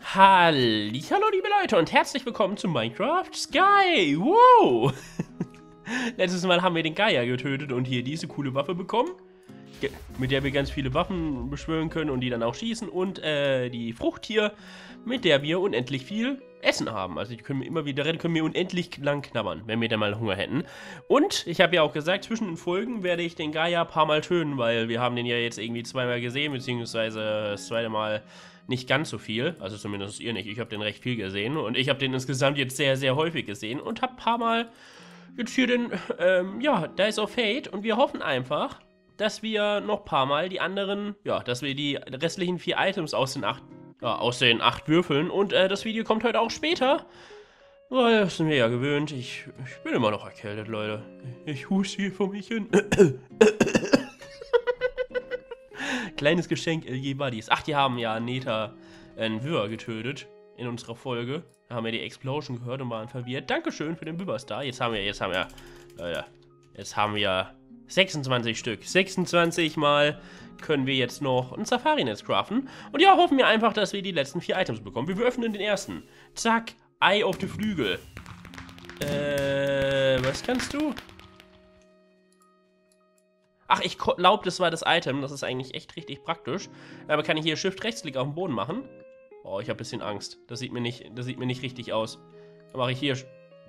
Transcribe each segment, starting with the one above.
Hallo liebe Leute und herzlich willkommen zu Minecraft Sky. Wow! Letztes Mal haben wir den Gaia getötet und hier diese coole Waffe bekommen, mit der wir ganz viele Waffen beschwören können und die dann auch schießen. Und die Frucht hier, mit der wir unendlich viel Essen haben. Also die können wir immer wieder rennen, können wir unendlich lang knabbern, wenn wir dann mal Hunger hätten. Und ich habe ja auch gesagt, zwischen den Folgen werde ich den Gaia ein paar Mal töten, weil wir haben den ja jetzt irgendwie zweimal gesehen, beziehungsweise das zweite Mal nicht ganz so viel. Also zumindest ihr nicht. Ich habe den recht viel gesehen und ich habe den insgesamt jetzt sehr, sehr häufig gesehen und habe ein paar Mal jetzt hier den, ja, Dice of Fate und wir hoffen einfach, dass wir noch ein paar Mal die anderen, ja, dass wir die restlichen 4 Items aus den 8 Würfeln und das Video kommt heute auch später, weil das sind wir ja gewöhnt. Ich bin immer noch erkältet, Leute. Ich huste hier vor mich hin. Kleines Geschenk, LG Buddies. Ach, die haben ja Neta Wüher getötet in unserer Folge. Da haben wir die Explosion gehört und waren verwirrt. Dankeschön für den Wüberstar. Jetzt haben wir 26 Stück. 26 Mal können wir jetzt noch ein Safari-Netz craften. Und ja, hoffen wir einfach, dass wir die letzten 4 Items bekommen. Wir öffnen den ersten. Zack, Eye auf die Flügel. Was kannst du? Ach, ich glaube, das war das Item. Das ist eigentlich echt richtig praktisch. Aber kann ich hier Shift-Rechtsklick auf dem Boden machen? Oh, ich habe ein bisschen Angst. Das sieht mir nicht richtig aus. Dann mache ich hier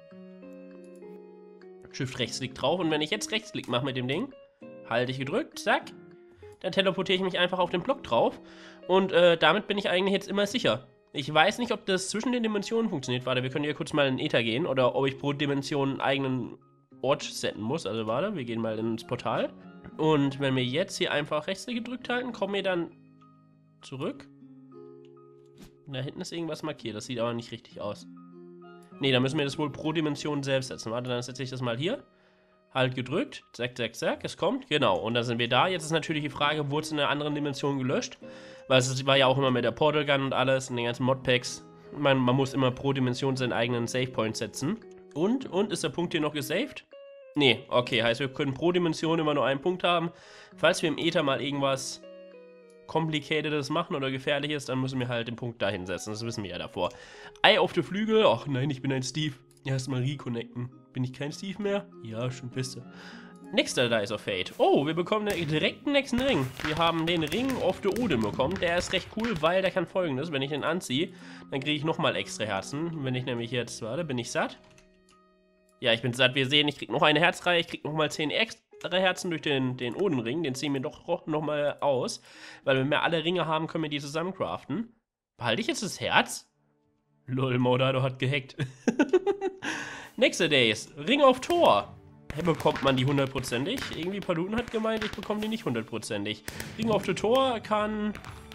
Shift-Rechtsklick drauf. Und wenn ich jetzt Rechtsklick mache mit dem Ding, halte ich gedrückt, zack, dann teleportiere ich mich einfach auf den Block drauf. Und damit bin ich eigentlich jetzt immer sicher. Ich weiß nicht, ob das zwischen den Dimensionen funktioniert. Warte, wir können hier kurz mal in Ether gehen. Oder ob ich pro Dimension einen eigenen Ort setzen muss. Also warte, wir gehen mal ins Portal. Und wenn wir jetzt hier einfach Rechtsklick gedrückt halten, kommen wir dann zurück. Da hinten ist irgendwas markiert, das sieht aber nicht richtig aus. Ne, da müssen wir das wohl pro Dimension selbst setzen. Warte, dann setze ich das mal hier. Halt gedrückt, zack, zack, zack, es kommt, genau. Und dann sind wir da. Jetzt ist natürlich die Frage, wurde es in einer anderen Dimension gelöscht? Weil es war ja auch immer mit der Portal Gun und alles, und den ganzen Modpacks. Man muss immer pro Dimension seinen eigenen Savepoint setzen. Und, ist der Punkt hier noch gesaved? Nee, okay, heißt wir können pro Dimension immer nur einen Punkt haben. Falls wir im Äther mal irgendwas Complicatedes machen oder Gefährliches, dann müssen wir halt den Punkt dahin setzen. Das wissen wir ja davor. Ei auf die Flügel. Ach nein, ich bin ein Steve. Erstmal reconnecten. Bin ich kein Steve mehr? Ja, schon bist du. Nächster Dice of Fate. Oh, wir bekommen direkt den nächsten Ring. Wir haben den Ring of the Odin bekommen. Der ist recht cool, weil der kann Folgendes. Wenn ich den anziehe, dann kriege ich nochmal extra Herzen. Wenn ich nämlich jetzt, warte, bin ich satt? Ja, ich bin satt. Wir sehen, ich kriege noch eine Herzreihe. Ich kriege nochmal 10 extra Herzen durch den Odin-Ring. Den ziehen wir doch nochmal aus. Weil wenn wir alle Ringe haben, können wir die zusammen craften. Behalte ich jetzt das Herz? Lol, Maudado hat gehackt. Nächste Days. Ring of Thor. Hey, bekommt man die 100%ig? Irgendwie Paluten hat gemeint, ich bekomme die nicht 100%ig. Ring of the Thor kann...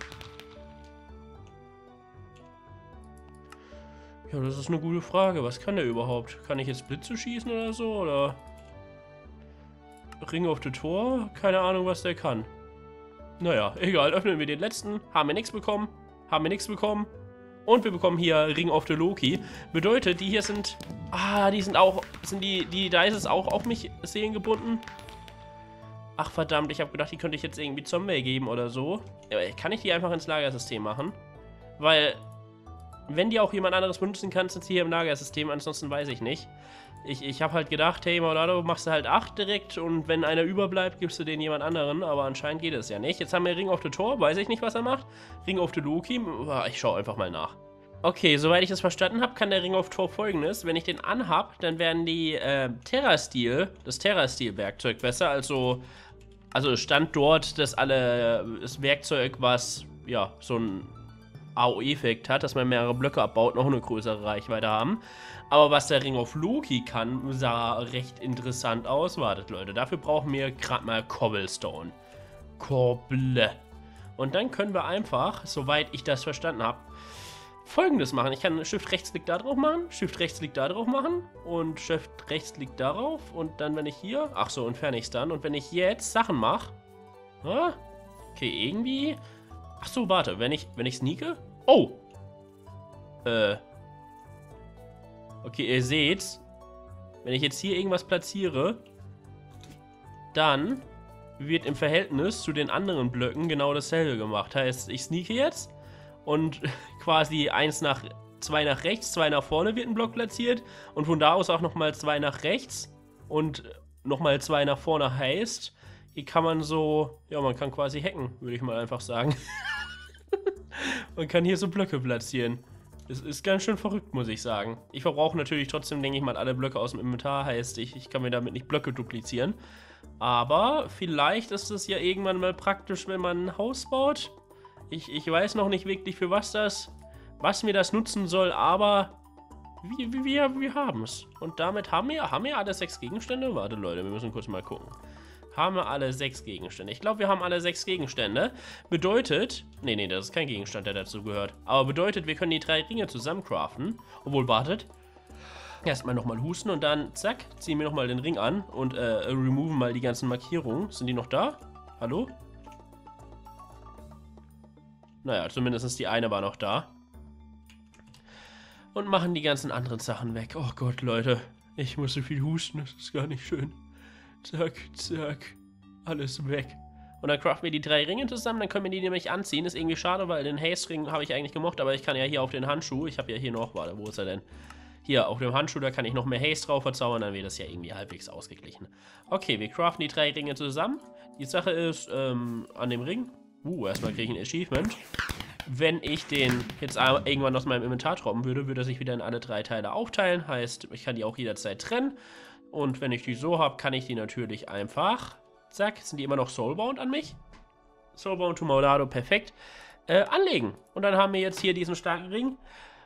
Ja, das ist eine gute Frage. Was kann der überhaupt? Kann ich jetzt Blitze schießen oder so? Oder... Ring of the Thor? Keine Ahnung, was der kann. Naja, egal. Öffnen wir den letzten. Haben wir nichts bekommen. Und wir bekommen hier Ring of the Loki. Bedeutet, die hier sind... Ah, die sind auch... Sind die Dices auch auf mich seelengebunden? Ach verdammt, ich habe gedacht, die könnte ich jetzt irgendwie Zombie geben oder so. Kann ich die einfach ins Lagersystem machen? Weil... Wenn die auch jemand anderes benutzen kann, sind sie hier im Lagersystem, ansonsten weiß ich nicht. Ich habe halt gedacht, hey Maudado, machst du halt 8 direkt und wenn einer überbleibt, gibst du den jemand anderen, aber anscheinend geht es ja nicht. Jetzt haben wir Ring of the Thor, weiß ich nicht, was er macht. Ring of the Loki, ich schaue einfach mal nach. Okay, soweit ich das verstanden habe, kann der Ring of Thor Folgendes. Wenn ich den anhab, dann werden die das Terra-Steel-Werkzeug besser, also stand dort, dass das Werkzeug, was, ja, so ein AOE-Effekt hat, dass man mehrere Blöcke abbaut, noch eine größere Reichweite haben. Aber was der Ring of Loki kann, sah recht interessant aus. Wartet, Leute, dafür brauchen wir gerade mal Cobblestone. Cobble. Und dann können wir einfach, soweit ich das verstanden habe, Folgendes machen. Ich kann Shift-Rechtsklick da drauf machen, Shift-Rechtsklick da drauf machen und Shift-Rechtsklick darauf. Und dann, wenn ich hier... Ach so, entferne ich es dann. Und wenn ich jetzt Sachen mache... Okay, irgendwie... Ach so, warte, wenn ich sneake? Oh! Okay, ihr seht's. Wenn ich jetzt hier irgendwas platziere, dann wird im Verhältnis zu den anderen Blöcken genau dasselbe gemacht. Heißt, ich sneake jetzt und quasi zwei nach rechts, zwei nach vorne wird ein Block platziert und von da aus auch nochmal zwei nach rechts und nochmal zwei nach vorne heißt, hier kann man so, ja, man kann quasi hacken, würde ich mal einfach sagen. Man kann hier so Blöcke platzieren. Es ist ganz schön verrückt, muss ich sagen. Ich verbrauche natürlich trotzdem, denke ich mal, alle Blöcke aus dem Inventar, heißt, ich kann mir damit nicht Blöcke duplizieren. Aber vielleicht ist es ja irgendwann mal praktisch, wenn man ein Haus baut. Ich weiß noch nicht wirklich, für was mir das nutzen soll, aber wir haben es. Und damit haben wir alle 6 Gegenstände. Warte, Leute, wir müssen kurz mal gucken. Haben wir alle 6 Gegenstände? Ich glaube, wir haben alle 6 Gegenstände. Bedeutet, nee, das ist kein Gegenstand, der dazu gehört. Aber bedeutet, wir können die 3 Ringe zusammen craften. Obwohl, wartet. Erstmal nochmal husten und dann, zack, ziehen wir nochmal den Ring an und removen mal die ganzen Markierungen. Sind die noch da? Hallo? Naja, zumindest die eine war noch da. Und machen die ganzen anderen Sachen weg. Oh Gott, Leute. Ich muss so viel husten, das ist gar nicht schön. Zack, zack. Alles weg. Und dann craften wir die 3 Ringe zusammen, dann können wir die nämlich anziehen. Ist irgendwie schade, weil den Haze-Ring habe ich eigentlich gemocht, aber ich kann ja hier auf den Handschuh, ich habe ja hier noch, warte, wo ist er denn? Hier, auf dem Handschuh, da kann ich noch mehr Haze drauf verzaubern, dann wird das ja irgendwie halbwegs ausgeglichen. Okay, wir craften die 3 Ringe zusammen. Die Sache ist, an dem Ring, erstmal kriege ich ein Achievement. Wenn ich den jetzt irgendwann aus meinem Inventar droppen würde, würde er sich wieder in alle 3 Teile aufteilen. Heißt, ich kann die auch jederzeit trennen. Und wenn ich die so habe, kann ich die natürlich einfach, zack, sind die immer noch Soulbound an mich? Soulbound to Maulado, perfekt, anlegen. Und dann haben wir jetzt hier diesen starken Ring.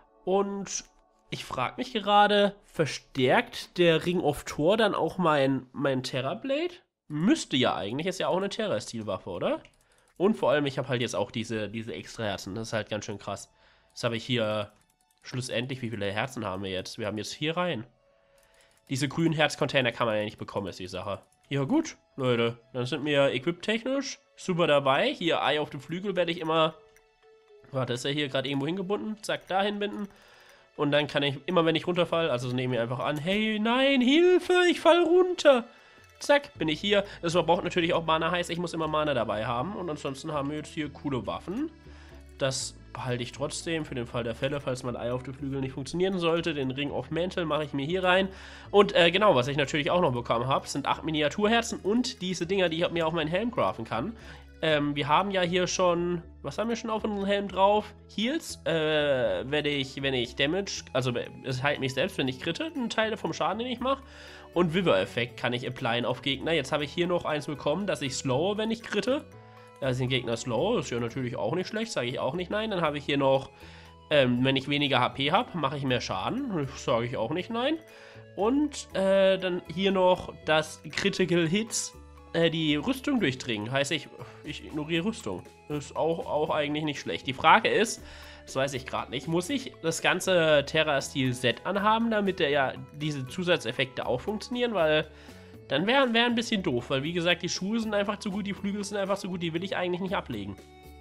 Und ich frage mich gerade, verstärkt der Ring of Thor dann auch mein Terrorblade? Müsste ja eigentlich, ist ja auch eine Terror-Stil-Waffe, oder? Und vor allem, ich habe halt jetzt auch diese extra Herzen, das ist halt ganz schön krass. Jetzt habe ich hier schlussendlich, wie viele Herzen haben wir jetzt? Wir haben jetzt 4 Reihen. Diese grünen Herzcontainer kann man ja nicht bekommen, ist die Sache. Ja gut, Leute, dann sind wir equip-technisch super dabei. Hier, Eye auf dem Flügel werde ich immer... Warte, ist er hier gerade irgendwo hingebunden? Zack, da hinbinden. Und dann kann ich, immer wenn ich runterfall, also nehme ich einfach an, hey, nein, Hilfe, ich fall runter. Zack, bin ich hier. Das verbraucht natürlich auch Mana, heißt, ich muss immer Mana dabei haben. Und ansonsten haben wir jetzt hier coole Waffen. Das behalte ich trotzdem für den Fall der Fälle, falls mein Ei auf den Flügel nicht funktionieren sollte. Den Ring of Mantle mache ich mir hier rein. Und genau, was ich natürlich auch noch bekommen habe, sind 8 Miniaturherzen und diese Dinger, die ich mir auch meinen Helm craften kann. Wir haben ja hier schon, was haben wir schon auf unserem Helm drauf? Heals, wenn ich Damage, also es heilt mich selbst, wenn ich kritte, einen Teil vom Schaden, den ich mache. Und Wither-Effekt kann ich applyen auf Gegner. Jetzt habe ich hier noch eins bekommen, dass ich slowe, wenn ich kritte. Da sind Gegner slow, ist ja natürlich auch nicht schlecht, sage ich auch nicht nein. Dann habe ich hier noch, wenn ich weniger HP habe, mache ich mehr Schaden, sage ich auch nicht nein. Und dann hier noch, dass Critical Hits die Rüstung durchdringen. Heißt, ich ignoriere Rüstung. Das ist auch eigentlich nicht schlecht. Die Frage ist, das weiß ich gerade nicht, muss ich das ganze Terra-Stil-Set anhaben, damit diese Zusatzeffekte auch funktionieren, weil... Dann wäre ein bisschen doof, weil wie gesagt, die Schuhe sind einfach zu gut, die Flügel sind einfach zu gut, die will ich eigentlich nicht ablegen.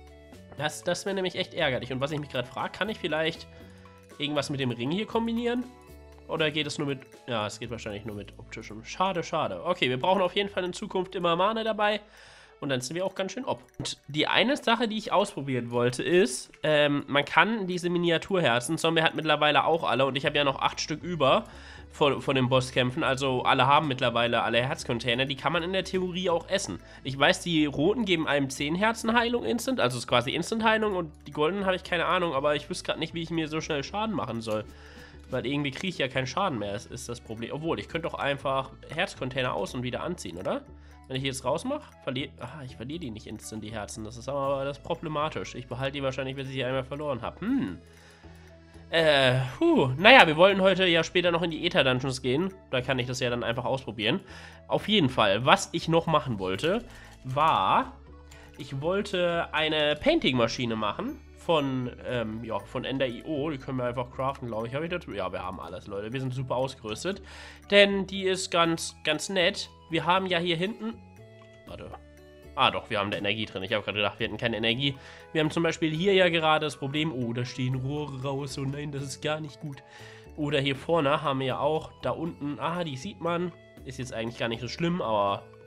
Das wäre nämlich echt ärgerlich. Und was ich mich gerade frage, kann ich vielleicht irgendwas mit dem Ring hier kombinieren? Oder geht es nur mit... Ja, es geht wahrscheinlich nur mit optischem. Schade, schade. Okay, wir brauchen auf jeden Fall in Zukunft immer Mana dabei. Und dann sind wir auch ganz schön ob. Und die eine Sache, die ich ausprobieren wollte, ist, man kann diese Miniaturherzen, Zombie hat mittlerweile auch alle und ich habe ja noch 8 Stück über von den Bosskämpfen, also alle haben mittlerweile alle Herzcontainer, die kann man in der Theorie auch essen. Ich weiß, die roten geben einem 10 Herzenheilung instant, also es ist quasi Instant-Heilung und die goldenen habe ich keine Ahnung, aber ich wüsste gerade nicht, wie ich mir so schnell Schaden machen soll. Weil irgendwie kriege ich ja keinen Schaden mehr, das ist das Problem. Obwohl, ich könnte doch einfach Herzcontainer aus und wieder anziehen, oder? Wenn ich die jetzt rausmache, ich verliere die nicht instant, die Herzen. Das ist aber das ist problematisch. Ich behalte die wahrscheinlich, bis ich sie einmal verloren habe. Naja, wir wollten heute ja später noch in die Aether-Dungeons gehen. Da kann ich das ja dann einfach ausprobieren. Auf jeden Fall, was ich noch machen wollte, war, ich wollte eine Painting-Maschine machen von Ender.io. Die können wir einfach craften, glaube ich. Habe ich dazu? Ja, wir haben alles, Leute. Wir sind super ausgerüstet. Denn die ist ganz nett. Wir haben ja hier hinten... Warte. Ah doch, wir haben da Energie drin. Ich habe gerade gedacht, wir hätten keine Energie. Wir haben zum Beispiel hier ja gerade das Problem... Oh, da stehen Rohre raus. Oh nein, das ist gar nicht gut. Oder hier vorne haben wir ja auch da unten... Ah, die sieht man. Ist jetzt eigentlich gar nicht so schlimm, aber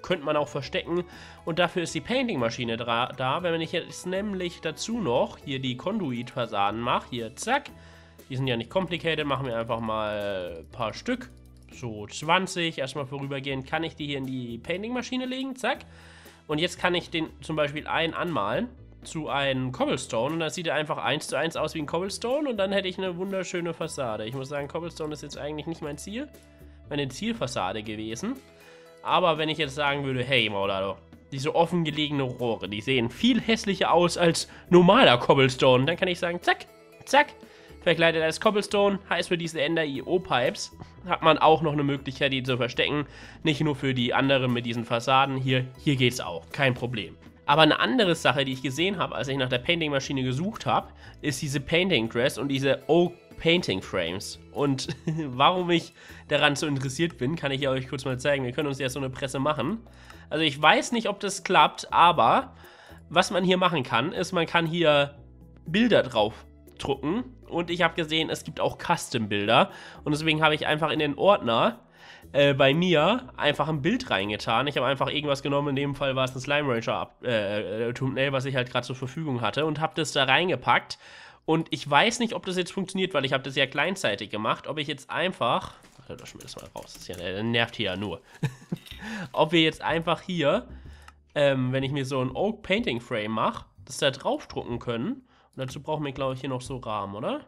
könnte man auch verstecken. Und dafür ist die Painting-Maschine da. Wenn ich jetzt nämlich dazu noch hier die Conduit-Fassaden mache, hier, zack. Die sind ja nicht complicated, machen wir einfach mal ein paar Stück. So 20, erstmal vorübergehend kann ich die hier in die Painting-Maschine legen, zack. Und jetzt kann ich den zum Beispiel einen anmalen zu einem Cobblestone. Und dann sieht er einfach 1:1 aus wie ein Cobblestone. Und dann hätte ich eine wunderschöne Fassade. Ich muss sagen, Cobblestone ist jetzt eigentlich nicht mein Ziel. Meine Zielfassade gewesen. Aber wenn ich jetzt sagen würde, hey Maulado, diese offen gelegenen Rohre, die sehen viel hässlicher aus als normaler Cobblestone. Dann kann ich sagen, zack, zack. Verkleidet als Cobblestone, heißt für diese Ender IO-Pipes, hat man auch noch eine Möglichkeit, die zu verstecken. Nicht nur für die anderen mit diesen Fassaden. Hier geht's auch, kein Problem. Aber eine andere Sache, die ich gesehen habe, als ich nach der Painting-Maschine gesucht habe, ist diese Painting Dress und diese Oak Painting Frames. Und warum ich daran so interessiert bin, kann ich euch kurz mal zeigen. Wir können uns ja so eine Presse machen. Also ich weiß nicht, ob das klappt, aber was man hier machen kann, ist, man kann hier Bilder drauf drucken. Und ich habe gesehen, es gibt auch Custom-Bilder. Und deswegen habe ich einfach in den Ordner bei mir einfach ein Bild reingetan. Ich habe einfach irgendwas genommen, in dem Fall war es ein Slime Rancher Thumbnail, was ich halt gerade zur Verfügung hatte, und habe das da reingepackt. Und ich weiß nicht, ob das jetzt funktioniert, weil ich habe das ja kleinzeitig gemacht. Ob ich jetzt einfach... Ach, löschen wir das mal raus. Das ist ja, nervt hier ja nur. Ob wir jetzt einfach hier, wenn ich mir so ein Oak Painting Frame mache, das da draufdrucken können. Und dazu brauchen wir, glaube ich, hier noch so Rahmen, oder?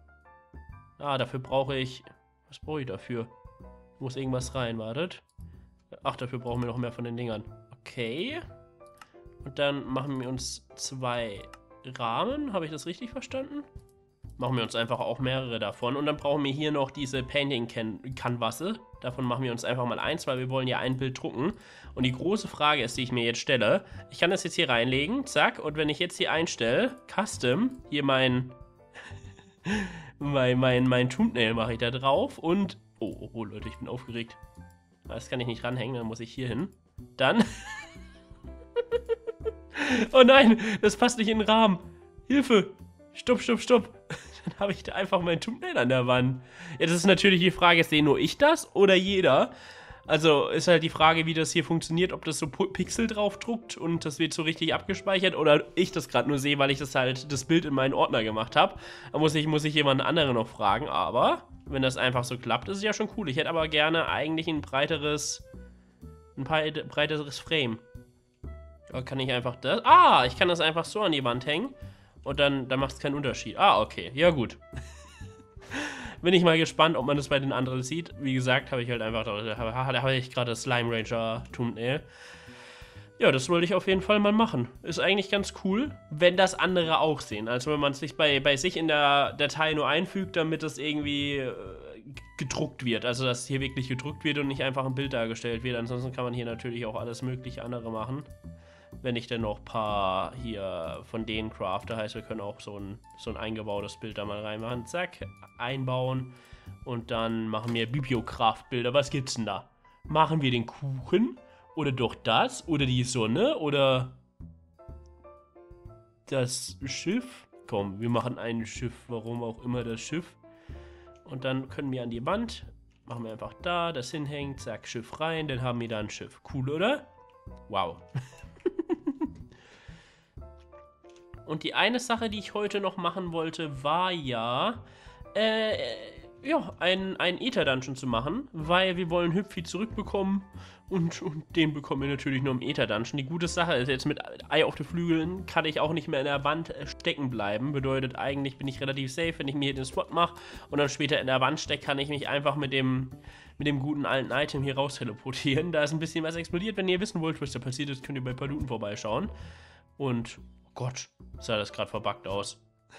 Ah, dafür brauche ich... Was brauche ich dafür? Muss irgendwas rein, wartet. Ach, dafür brauchen wir noch mehr von den Dingern. Okay. Und dann machen wir uns 2 Rahmen. Habe ich das richtig verstanden? Machen wir uns einfach auch mehrere davon. Und dann brauchen wir hier noch diese Painting-Canvasse. Davon machen wir uns einfach mal 1, weil wir wollen ja ein Bild drucken. Und die große Frage ist, die ich mir jetzt stelle, ich kann das jetzt hier reinlegen, zack. Und wenn ich jetzt hier einstelle, Custom, hier mein Thumbnail mache ich da drauf. Und, oh Leute, ich bin aufgeregt. Das kann ich nicht ranhängen, dann muss ich hier hin. Dann... Oh nein, das passt nicht in den Rahmen. Hilfe. Stopp. Dann habe ich da einfach mein Thumbnail an der Wand. Jetzt ist natürlich die Frage, sehe nur ich das oder jeder? Also ist halt die Frage, wie das hier funktioniert, ob das so Pixel drauf druckt und das wird so richtig abgespeichert oder ich das gerade nur sehe, weil ich das Bild in meinen Ordner gemacht habe. Da muss ich jemanden anderen noch fragen, aber wenn das einfach so klappt, ist es ja schon cool. Ich hätte aber gerne eigentlich ein breiteres Frame. Oder kann ich einfach das... Ah, ich kann das einfach so an die Wand hängen. Und dann macht es keinen Unterschied. Ah, okay. Ja, gut. Bin ich mal gespannt, ob man das bei den anderen sieht. Wie gesagt, habe ich halt einfach... Da habe ich gerade Slime Ranger Thumbnail. Ja, das wollte ich auf jeden Fall mal machen. Ist eigentlich ganz cool, wenn das andere auch sehen. Also wenn man es sich bei sich in der Datei nur einfügt, damit es irgendwie gedruckt wird. Also dass hier wirklich gedruckt wird und nicht einfach ein Bild dargestellt wird. Ansonsten kann man hier natürlich auch alles mögliche andere machen. Wenn ich dann noch ein paar hier von denen crafte, heißt, wir können auch so ein eingebautes Bild da mal reinmachen. Zack, einbauen. Und dann machen wir Bibliokraftbilder. Was gibt's denn da? Machen wir den Kuchen? Oder doch das? Oder die Sonne? Oder das Schiff? Komm, wir machen ein Schiff. Warum auch immer das Schiff. Und dann können wir an die Wand. Machen wir einfach da, das hinhängt. Zack, Schiff rein. Dann haben wir da ein Schiff. Cool, oder? Wow. Und die eine Sache, die ich heute noch machen wollte, war ja, ein Ether-Dungeon zu machen, weil wir wollen Hüpfi zurückbekommen und den bekommen wir natürlich nur im Ether-Dungeon. Die gute Sache ist, jetzt mit Eye auf den Flügeln kann ich auch nicht mehr in der Wand stecken bleiben. Bedeutet, eigentlich bin ich relativ safe, wenn ich mir hier den Spot mache und dann später in der Wand stecke, kann ich mich einfach mit dem guten alten Item hier raus teleportieren. Da ist ein bisschen was explodiert. Wenn ihr wissen wollt, was da passiert ist, könnt ihr bei Paluten vorbeischauen. Und, oh Gott, sah das gerade verbuggt aus.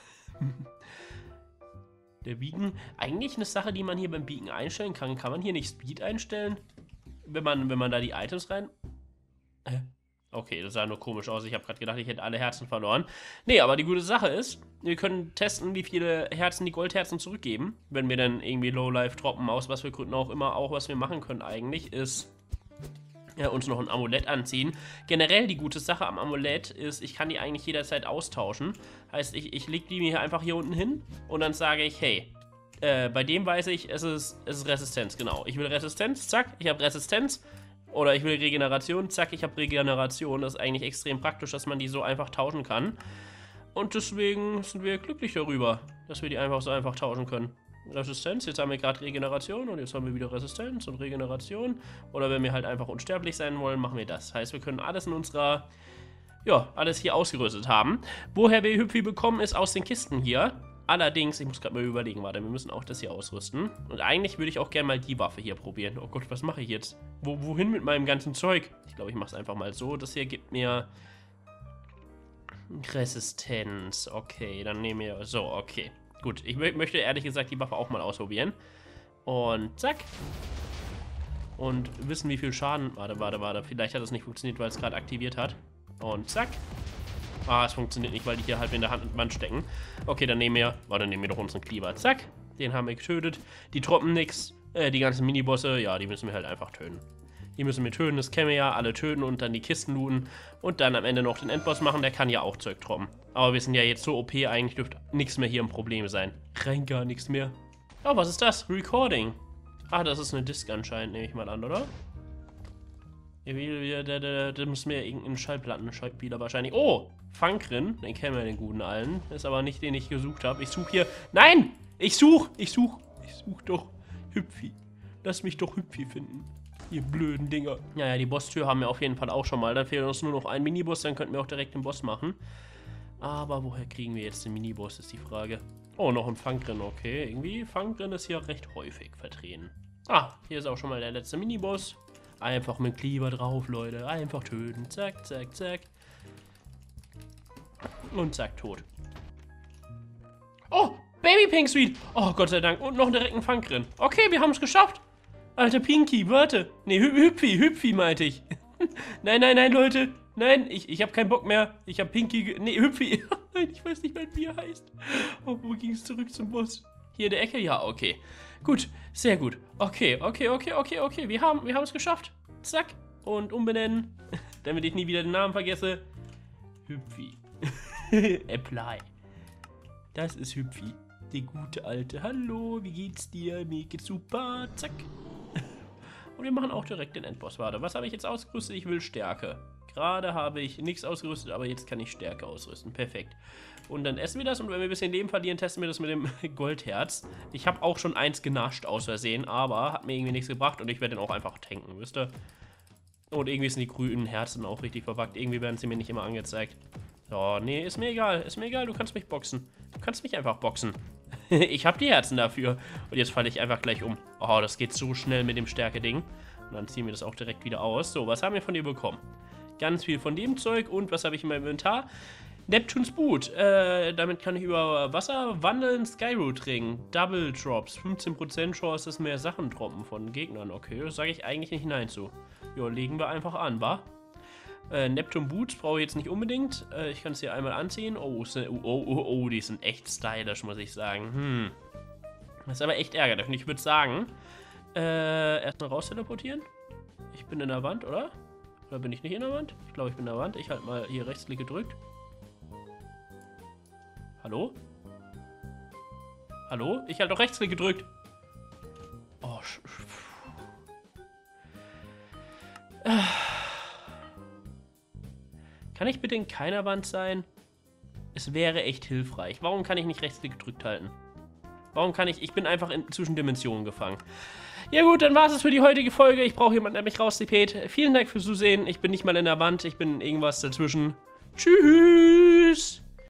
Der Beacon, eigentlich eine Sache, die man hier beim Beacon einstellen kann. Kann man hier nicht Speed einstellen? Wenn man da die Items rein... Okay, das sah nur komisch aus. Ich habe gerade gedacht, ich hätte alle Herzen verloren. Nee, aber die gute Sache ist, wir können testen, wie viele Herzen die Goldherzen zurückgeben. Wenn wir dann irgendwie Lowlife droppen, aus was für Gründen auch immer. Auch was wir machen können eigentlich, ist uns noch ein Amulett anziehen. Generell die gute Sache am Amulett ist, ich kann die eigentlich jederzeit austauschen. Heißt, ich lege die mir einfach hier unten hin und dann sage ich, hey, bei dem weiß ich, es ist Resistenz, genau. Ich will Resistenz, zack, ich habe Resistenz. Oder ich will Regeneration. Zack, ich habe Regeneration. Das ist eigentlich extrem praktisch, dass man die so einfach tauschen kann. Und deswegen sind wir glücklich darüber, dass wir die einfach so einfach tauschen können. Resistenz, jetzt haben wir gerade Regeneration und jetzt haben wir wieder Resistenz und Regeneration. Oder wenn wir halt einfach unsterblich sein wollen, machen wir das. Heißt, wir können alles in unserer, ja, alles hier ausgerüstet haben. Woher wir Hüpfi bekommen, ist aus den Kisten hier. Allerdings, ich muss gerade mal überlegen, warte, wir müssen auch das hier ausrüsten. Und eigentlich würde ich auch gerne mal die Waffe hier probieren. Oh Gott, was mache ich jetzt? Wohin mit meinem ganzen Zeug? Ich glaube, ich mache es einfach mal so. Das hier gibt mir Resistenz. Okay, dann nehmen wir so, okay. Gut, ich möchte ehrlich gesagt die Waffe auch mal ausprobieren. Und zack. Und wissen, wie viel Schaden... Warte. Vielleicht hat das nicht funktioniert, weil es gerade aktiviert hat. Und zack. Ah, es funktioniert nicht, weil die hier halt in der Hand und Wand stecken. Okay, dann nehmen wir... Warte, nehmen wir doch unseren Cleaver. Zack. Den haben wir getötet. Die droppen nix. Die ganzen Minibosse, ja, die müssen wir halt einfach töten. Die müssen wir töten, das kennen wir ja. Alle töten und dann die Kisten looten. Und dann am Ende noch den Endboss machen. Der kann ja auch Zeug droppen. Aber wir sind ja jetzt so OP, eigentlich dürfte nichts mehr hier ein Problem sein. Rein gar nichts mehr. Oh, was ist das? Recording. Ah, das ist eine Disc anscheinend, nehme ich mal an, oder? Da muss mir irgendein Schallplattenspieler wahrscheinlich. Oh, Funkrin. Den kennen wir, den guten allen. Ist aber nicht, den ich gesucht habe. Ich suche hier... Nein! Ich suche doch Hüpfi. Lass mich doch Hüpfi finden. Ihr blöden Dinger. Naja, die Bosstür haben wir auf jeden Fall auch schon mal. Dann fehlt uns nur noch ein Miniboss, dann könnten wir auch direkt den Boss machen. Aber woher kriegen wir jetzt den Miniboss, ist die Frage. Oh, noch ein Funkrin, okay. Irgendwie, Funkrin ist hier recht häufig vertreten. Ah, hier ist auch schon mal der letzte Miniboss. Einfach mit Cleaver drauf, Leute. Einfach töten. Zack, zack, zack. Und zack, tot. Oh, Baby Pink Sweet. Oh, Gott sei Dank. Und noch direkt ein Funkrin. Okay, wir haben es geschafft. Alter Pinky, warte. Nee, Hüpfi meinte ich. Nein, Leute. Nein, ich habe keinen Bock mehr. Ich habe Pinky... Nee, Hüpfi. Nein, ich weiß nicht mehr, wie er heißt. Oh, wo ging es zurück zum Boss? Hier in der Ecke? Ja, okay. Gut, sehr gut. Okay. Wir haben es geschafft. Zack. Und umbenennen. Damit ich nie wieder den Namen vergesse. Hüpfi. Apply. Das ist Hüpfi. Die gute alte. Hallo, wie geht's dir? Mir geht's super. Zack. Und wir machen auch direkt den Endboss. Warte, was habe ich jetzt ausgerüstet? Ich will Stärke. Gerade habe ich nichts ausgerüstet, aber jetzt kann ich Stärke ausrüsten. Perfekt. Und dann essen wir das und wenn wir ein bisschen Leben verlieren, testen wir das mit dem Goldherz. Ich habe auch schon eins genascht aus Versehen, aber hat mir irgendwie nichts gebracht und ich werde den auch einfach tanken, wisst ihr? Und irgendwie sind die grünen Herzen auch richtig verpackt. Irgendwie werden sie mir nicht immer angezeigt. So, nee, ist mir egal, du kannst mich boxen. Du kannst mich einfach boxen. Ich habe die Herzen dafür. Und jetzt falle ich einfach gleich um. Oh, das geht so schnell mit dem Stärke-Ding. Und dann ziehen wir das auch direkt wieder aus. So, was haben wir von dir bekommen? Ganz viel von dem Zeug. Und was habe ich in meinem Inventar? Neptunes Boot. Damit kann ich über Wasser wandeln. Skyroot Ring. Double Drops. 15% Chance, dass mehr Sachen droppen von Gegnern. Okay, das sage ich eigentlich nicht nein zu. Jo, legen wir einfach an, wa? Neptune Boots brauche ich jetzt nicht unbedingt. Ich kann es hier einmal anziehen. Oh, die sind echt stylisch, muss ich sagen. Das ist aber echt ärgerlich. Und ich würde sagen, erstmal raus teleportieren. Ich bin in der Wand, oder? Oder bin ich nicht in der Wand? Ich glaube, ich bin in der Wand. Ich halte mal hier Rechtsklick gedrückt. Hallo? Hallo? Ich halte doch Rechtsklick gedrückt. Oh, Kann ich bitte in keiner Wand sein? Es wäre echt hilfreich. Warum kann ich nicht Rechtsklick gedrückt halten? Warum kann ich... Ich bin einfach zwischen Dimensionen gefangen. Ja gut, dann war es für die heutige Folge. Ich brauche jemanden, der mich rausdippt. Vielen Dank fürs Zusehen. Ich bin nicht mal in der Wand. Ich bin irgendwas dazwischen. Tschüss!